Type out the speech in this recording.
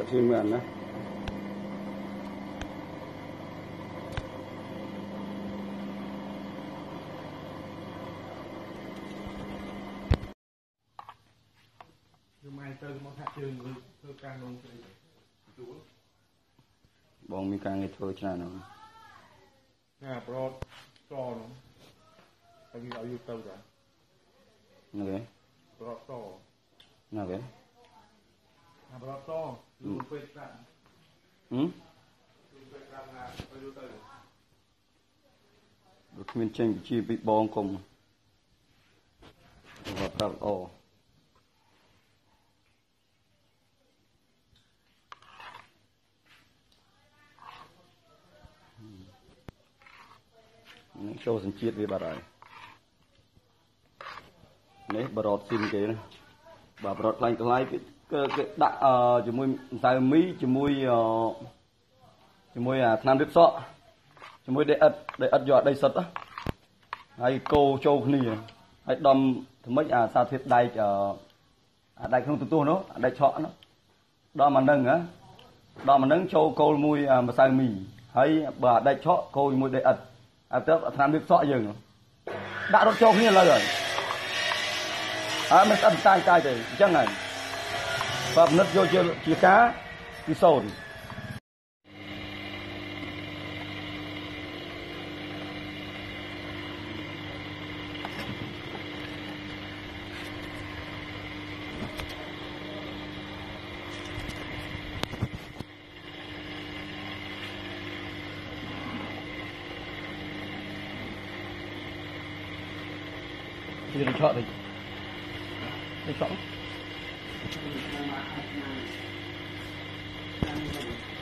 thì mượn đó bong mi càng ngày thôi chả nào nè pro to nó tại vì ở YouTube rồi okay pro to okay pro to luôn quên ra luôn quên ra là ở YouTube được miền Trung chỉ bị bong cùng và tập ồ cho sinh chiết với bà rồi đấy bà rọt xin cái này bà rọt lạnh cái đặt cho mui xài mí cho mui tham rip sọ cho mui để ớt giọt đây sật á hay cô châu này hay đâm thứ mấy sao thiệt đây đây không tu nó đây chọ nó đo mà nâng châu cô mui mà xài mì hay bà đây chọ cô mui để ớt tớ tham rip sọ dừng đã đốt châu như là rồi mình ăn tay thì chắc này và nứt vô chia cá đi sâu đi đi chợ thì đi chợ